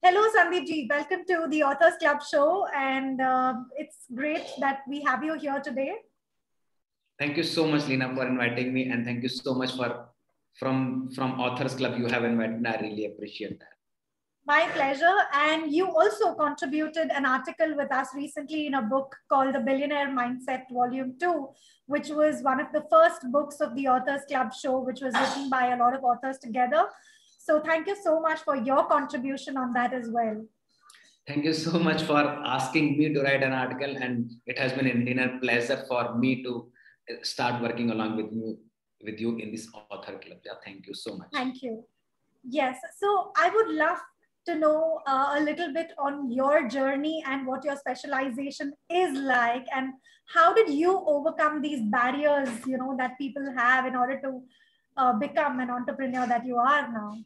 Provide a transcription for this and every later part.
Hello, Sandeep ji. Welcome to the Authors Club show. And it's great that we have you here today. Thank you so much, Lina, for inviting me. And thank you so much for from Authors Club you have invited me. I really appreciate that. My pleasure. And you also contributed an article with us recently in a book called The Billionaire Mindset Volume 2, which was one of the first books of the Authors Club show, which was written by a lot of authors together. So thank you so much for your contribution on that as well. Thank you so much for asking me to write an article. And it has been an inner pleasure for me to start working along with you in this author club. Yeah, thank you so much. Thank you. Yes. So I would love to know a little bit on your journey and what your specialization is like, and how did you overcome these barriers, that people have in order to become an entrepreneur that you are now?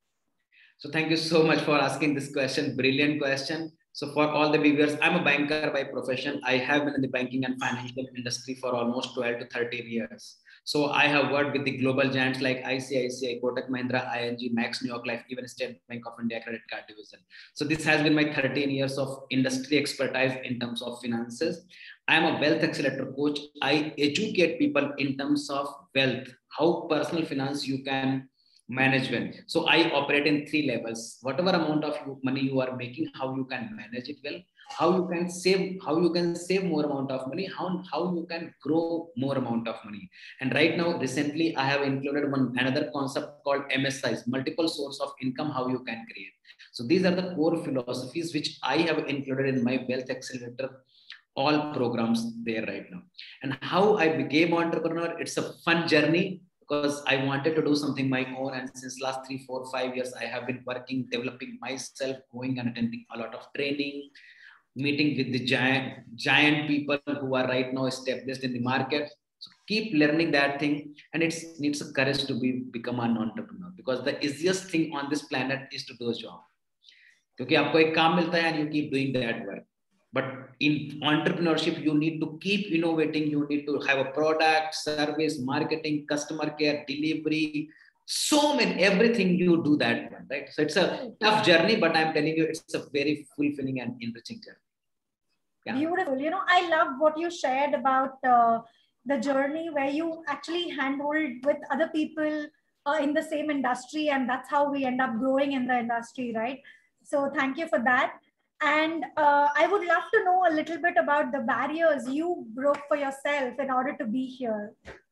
So thank you so much for asking this question. Brilliant question. So for all the viewers, I'm a banker by profession. I have been in the banking and financial industry for almost 12 to 13 years. So I have worked with the global giants like ICICI, Kotak Mahindra, ING, Max New York Life, even State Bank of India Credit Card Division. So this has been my 13 years of industry expertise in terms of finances. I am a wealth accelerator coach. I educate people in terms of wealth, how personal finance you can management. So I operate in 3 levels. Whatever amount of money you are making, how you can manage it well, how you can save more amount of money, how you can grow more amount of money. And right now, recently, I have included another concept called MSIs, multiple source of income, how you can create. So these are the core philosophies which I have included in my Wealth Accelerator all programs there right now. And how I became entrepreneur, it's a fun journey because I wanted to do something my own. And since last 3, 4, 5 years, I have been working, developing myself, going and attending a lot of training, meeting with the giant people who are right now established in the market. So keep learning that thing. And it needs a courage to become an entrepreneur, because the easiest thing on this planet is to do a job. क्योंकि आपको एक काम मिलता है and you keep doing that work. But in entrepreneurship, you need to keep innovating. You need to have a product, service, marketing, customer care, delivery, so many, everything you do that one, right? So it's a tough journey, but I'm telling you, it's a very fulfilling and enriching journey. Yeah. Beautiful. I love what you shared about the journey where you actually handhold with other people in the same industry, and that's how we end up growing in the industry, right? So thank you for that. And I would love to know a little bit about the barriers you broke for yourself in order to be here.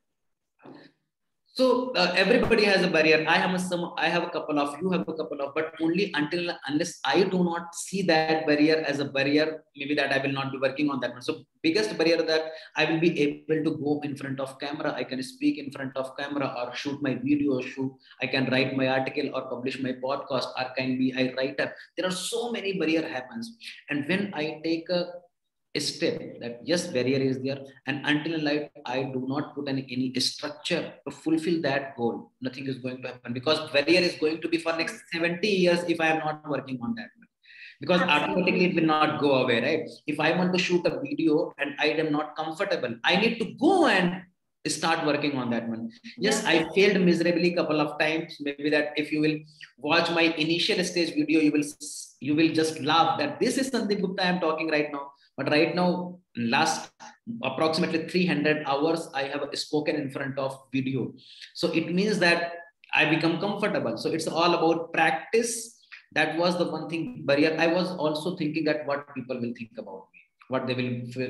So everybody has a barrier. I have a couple of, you have a couple of, but only unless I do not see that barrier as a barrier, maybe that I will not be working on that one. So biggest barrier that I will be able to go in front of camera, I can speak in front of camera or shoot my video, I can write my article or publish my podcast, or can be a writer. There are so many barrier happens. And when I take a step that yes, barrier is there, and until I do not put any structure to fulfill that goal, nothing is going to happen, because barrier is going to be for next 70 years if I am not working on that, because automatically it will not go away, right? If I want to shoot a video and I am not comfortable, I need to go and start working on that one. Yes, I failed miserably a couple of times. Maybe that if you will watch my initial stage video, you will just laugh that this is Sandeep Gupta I am talking right now. But right now, last approximately 300 hours, I have spoken in front of video. So it means that I become comfortable. So it's all about practice. That was the one thing barrier. I was also thinking that what people will think about me, what they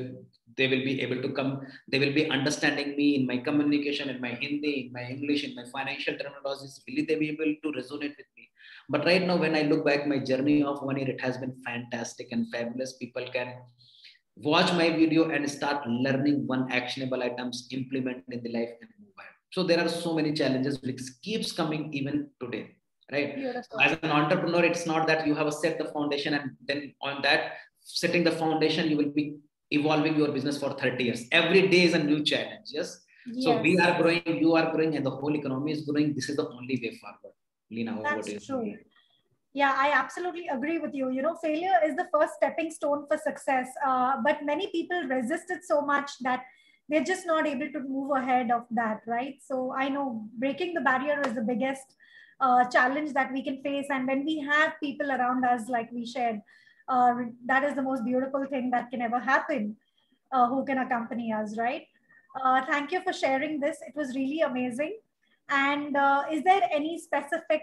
will be able to come, they will be understanding me in my communication, in my Hindi, in my English, in my financial terminologies. Will they be able to resonate with me? But right now, when I look back my journey of 1 year, it has been fantastic and fabulous. People can watch my video and start learning one actionable items, implement in the life and move ahead. So there are so many challenges which keeps coming even today, right? Beautiful. As an entrepreneur, it's not that you have set the foundation and then on that setting the foundation, you will be evolving your business for 30 years. Every day is a new challenge. Yes. So we are growing, you are growing, and the whole economy is growing. This is the only way forward. Lina, that's true. Yeah, I absolutely agree with you. Failure is the first stepping stone for success. But many people resist it so much that they're just not able to move ahead of that, right? So I know breaking the barrier is the biggest challenge that we can face. And when we have people around us, like we shared, that is the most beautiful thing that can ever happen, who can accompany us, right? Thank you for sharing this. It was really amazing. And is there any specific,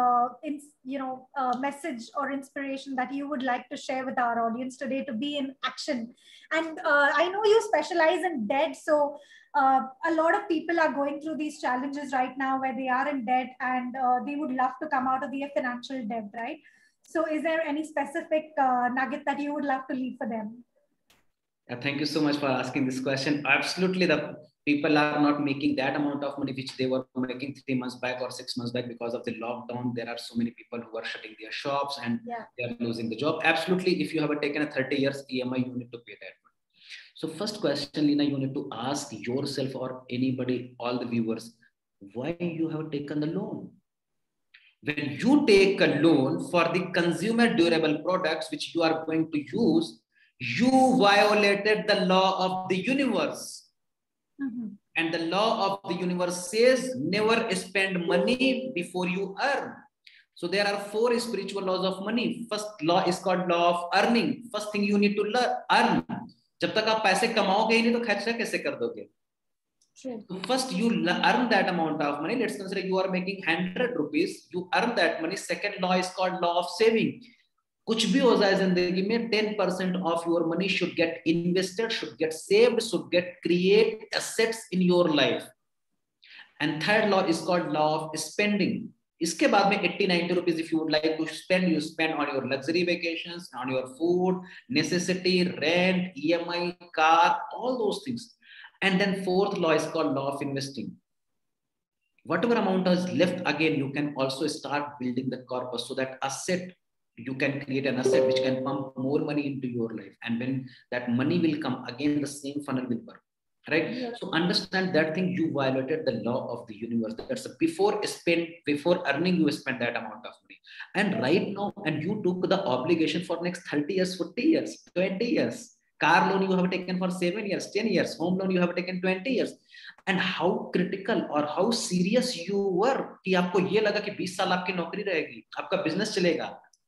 message or inspiration that you would like to share with our audience today to be in action? And I know you specialize in debt, so a lot of people are going through these challenges right now where they are in debt, and they would love to come out of the financial debt, right? So, is there any specific nugget that you would love to leave for them? Thank you so much for asking this question. Absolutely, the people are not making that amount of money which they were making 3 months back or 6 months back because of the lockdown. There are so many people who are shutting their shops and they are losing the job. Absolutely, if you have taken a 30 years EMI, you need to pay that one. So first question, Lina, you need to ask yourself or anybody, all the viewers, why you have taken the loan? When you take a loan for the consumer durable products which you are going to use, you violated the law of the universe. And the law of the universe says never spend money before you earn. So there are 4 spiritual laws of money. First law is called law of earning. First thing you need to earn. जब तक आप पैसे कमाओगे ही नहीं तो खर्चा कैसे कर दोगे? So first you earn that amount of money. Let's consider you are making 100 rupees. You earn that money. Second law is called law of saving. कुछ भी हो जाए जिंदगी में 10% of your money should get invested, should get saved, should get create assets in your life. And third law is called law of spending. इसके बाद में 80-90 rupees if you would like to spend, you spend on your luxury vacations, on your food, necessity, rent, EMI, car, all those things. And then fourth law is called law of investing. Whatever amount is left, again, you can also start building the corpus so that asset, you can create an asset which can pump more money into your life. And when that money will come, again, the same funnel will work. Right? Yeah. So understand that thing, you violated the law of the universe. That's before earning, you spend that amount of money. And right now, and you took the obligation for next 30 years, 40 years, 20 years. Car loan you have taken for 7 years, 10 years. Home loan you have taken 20 years. And how critical or how serious you were कि आपको ये लगा कि 20 साल आपकी नौकरी रहेगी, आपका बिजनेस चलेगा.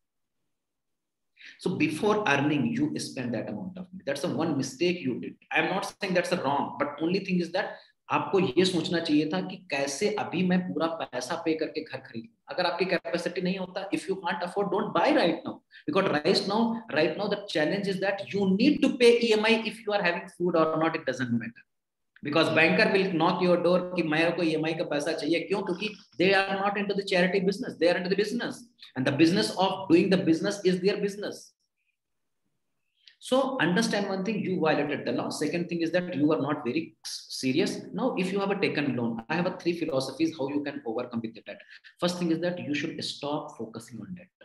So before earning, you spend that amount of money. That's the one mistake you did. I'm not saying that's a wrong, but only thing is that आपको ये सोचना चाहिए था कि कैसे अभी मैं पूरा पैसा पे करके घर खरीदूं. अगर आपकी कैपेसिटी नहीं होता, if you can't afford, don't buy right now. Because right now the challenge is that you need to pay EMI if you are having food or not. It doesn't matter. Because banker will knock your door कि मेरे को EMI का पैसा चाहिए. क्यों? क्योंकि they are not into the charity business. They are into the business, and the business of doing the business is their business. So understand one thing, you violated the law. Second thing is that you are not very serious. Now, if you have a taken loan, I have 3 philosophies how you can overcome with the debt. First thing is that you should stop focusing on debt.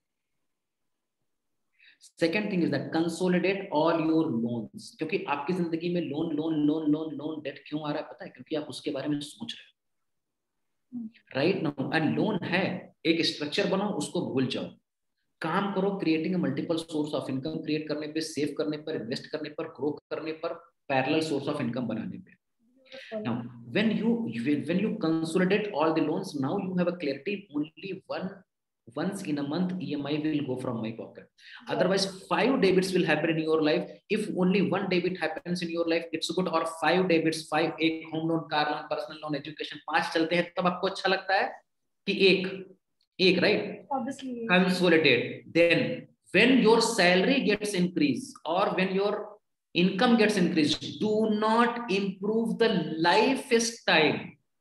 Second thing is that consolidate all your loans. क्योंकि आपकी जिंदगी में loan date क्यों आ रहा है पता है? क्योंकि आप उसके बारे में सोच रहे हो. राइट नाउ एंड लोन है, एक स्ट्रक्चर बनाओ, उसको भूल जाओ. काम करो creating multiple source of income create करने पे, सेव करने पर, इन्वेस्ट करने पर, ग्रो करने पर, पैरेलल सोर्स ऑफ इनकम बनाने पे. Now, when you consolidate all the loans, now you have a clarity. Only once in a month EMI will go from my pocket. Otherwise, 5 debits will happen in your life. If only 1 debit happens in your life, it's good. Or 5 debits, 5 एक home loan, car loan, personal loan, education 5 चलते हैं, तब आपको अच्छा लगता है कि एक right? Obviously. Consolidate. Then, when your salary gets increased or when your income gets increased, do not improve the lifestyle.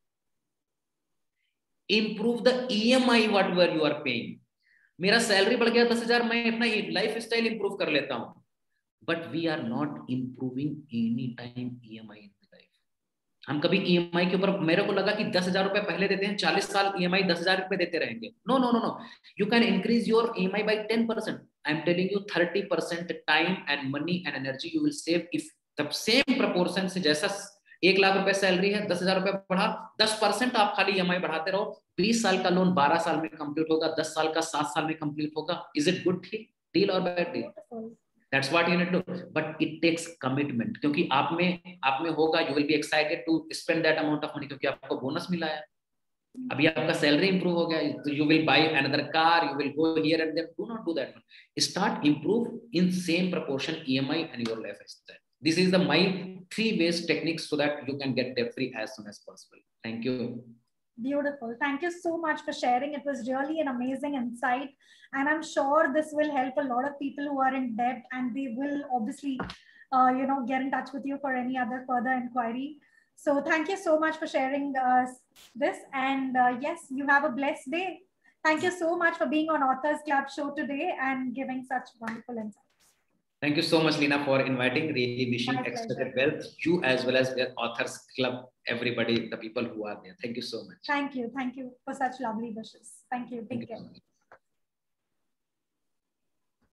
Improve the EMI whatever you are paying. मेरा सैलरी बढ़ गया 10,000, मैं अपना लाइफ स्टाइल इंप्रूव कर लेता हूं. But we are not improving any time EMI in the life. हम कभी EMI के ऊपर, मेरे को लगा कि 10,000 रुपए पहले देते हैं, 40 साल EMI 10,000 रुपए देते रहेंगे. No. You can increase your EMI by 10%. I'm telling you 30% time and money and energy you will save if the same proportion से, जैसा 1 लाख रुपए सैलरी है, 10,000 रुपए बढ़ा, 10% आप खाली EMI बढ़ाते रहो. 20 साल का लोन 12 साल में कंप्लीट होगा, 10 साल का 7 साल में कंप्लीट होगा. Is it good deal or bad deal? That's what you need to do. But it takes commitment. क्योंकि आप में होगा, you will be excited to spend that amount of money क्योंकि आपको बोनस मिला है. अभी आपका सैलरी इंप्रूव हो गया, तो you will buy another car, you will go here and there. Do not do that. Start improve in same proportion EMI and your lifestyle. This is the my 3 ways techniques so that you can get debt free as soon as possible. Thank you. Beautiful. Thank you so much for sharing. It was really an amazing insight. And I'm sure this will help a lot of people who are in debt, and they will obviously, get in touch with you for any other further inquiry. So thank you so much for sharing this. And yes, you have a blessed day. Thank you so much for being on Authors Club show today and giving such wonderful insights. Thank you so much, Lina, for inviting. Really wishing extra wealth, you as well as the Authors Club, everybody, the people who are there. Thank you so much. Thank you. Thank you for such lovely wishes. Thank you. Take care.